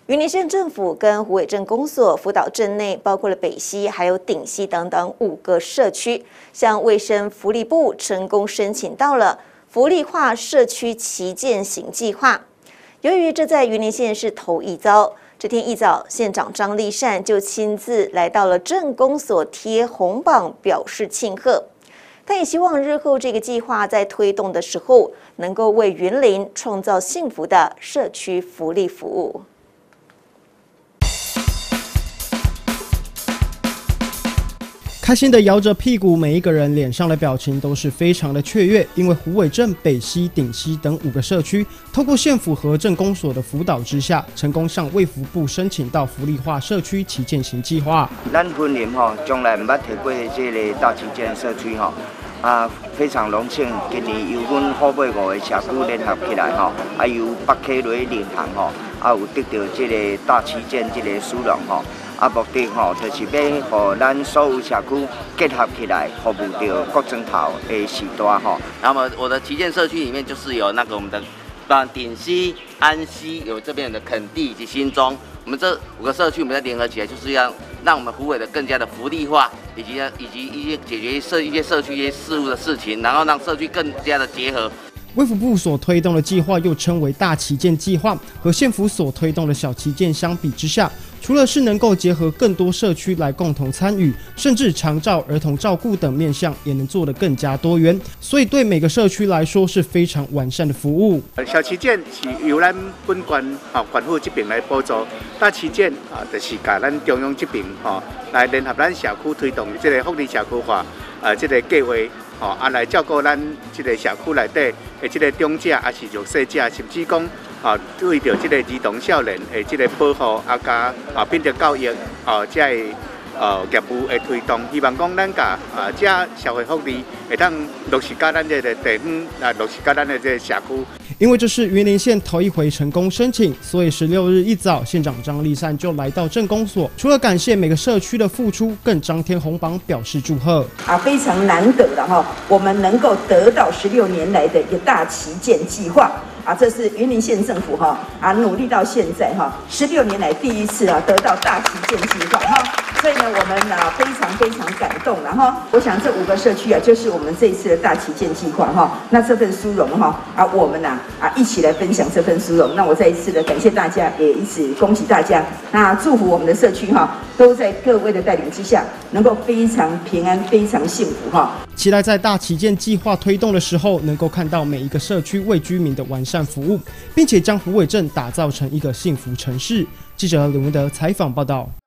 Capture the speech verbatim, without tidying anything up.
云林县政府跟虎尾镇公所辅导镇内，包括了北溪还有顶溪等等五个社区，向卫生福利部成功申请到了福利化社区旗舰型计划。由于这在云林县是头一遭，这天一早，县长张丽善就亲自来到了镇公所贴红榜，表示庆贺。他也希望日后这个计划在推动的时候，能够为云林创造幸福的社区福利服务。 开心的摇着屁股，每一个人脸上的表情都是非常的雀跃，因为虎尾镇、北溪、顶溪等五个社区，透过县府和镇公所的辅导之下，成功向卫福部申请到福利化社区旗舰型计划。 咱云林吼，从来唔捌提过这个大旗舰社区吼，啊，非常荣幸，今年由阮虎尾五个社区联合起来吼，啊由北溪落领航吼，啊有得到这个大旗舰这个殊荣吼。啊，目的吼，就是要和咱所有社区结合起来，服务到各庄头的时代吼。 那么我的旗舰社区里面就是有那个我们的，啊顶溪、安溪，有这边的垦地以及新庄，我们这五个社区我们再联合起来，就是要让我们虎尾的更加的福利化，以及以及一些解决社一些社区一些事务的事情，然后让社区更加的结合。 卫福部所推动的计划又称为大旗舰计划，和县府所推动的小旗舰相比之下，除了是能够结合更多社区来共同参与，甚至长照、儿童照顾等面向也能做得更加多元，所以对每个社区来说是非常完善的服务。 小旗舰是由咱本县啊县府这边来补助，大旗舰啊就是甲咱中央这边吼来联合咱社区推动这个福利社区化啊这个计划。吼，啊来照顾咱这个社区内底的这个长者，也是弱势者，甚至讲，啊，为着这个儿童少年的这个保护，啊加啊品德教育，啊这个呃业务的推动，希望讲咱甲啊这社会福利会当落实到咱这个地方，啊落实到咱的这个社区。 因为这是云林县头一回成功申请，所以十六日一早，县长张丽善就来到镇公所，除了感谢每个社区的付出，更张贴红榜表示祝贺。 啊，非常难得的哈，我们能够得到十六年来的一个大旗舰计划。啊，这是云林县政府哈啊努力到现在哈，十六年来第一次啊得到大旗舰计划哈，所以呢我们啊非常非常感动了哈。我想这五个社区啊就是我们这一次的大旗舰计划哈，那这份殊荣哈啊我们呐啊一起来分享这份殊荣。那我再一次的感谢大家，也一起恭喜大家，那祝福我们的社区哈都在各位的带领之下，能够非常平安、非常幸福哈。 期待在大旗舰计划推动的时候，能够看到每一个社区为居民的完善服务，并且将虎尾镇打造成一个幸福城市。记者刘文德采访报道。